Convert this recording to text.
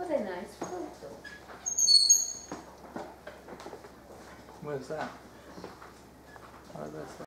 What a nice photo. Where's that? Oh, that's